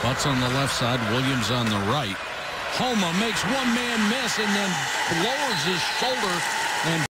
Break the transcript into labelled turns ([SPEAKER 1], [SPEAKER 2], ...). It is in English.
[SPEAKER 1] Butts on the left side, Williams on the right. Homa makes one man miss and then lowers his shoulder and